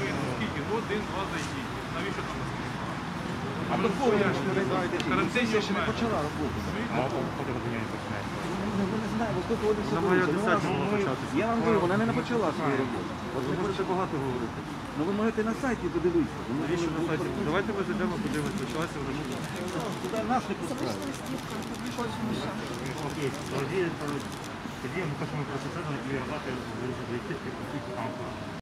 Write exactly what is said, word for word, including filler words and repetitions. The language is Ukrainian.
скільки? Один-два зайдіть. Навіщо там? А до кого ви ж не вийдете? Сесія ще не почала роботу. А от годині не починається. Ми не знаємо, скільки вони соберуться. Я вам говорю, вона не почала свою роботу. От ви можете багато говорити. Ну ви можете на сайті подивитися. Навіщо на сайті? Давайте ми зайдемо, подивимось, почалася вже робота. Туди нас не пускають. Окей, тоді, тоді ми хочемо процесуально і роздати в там.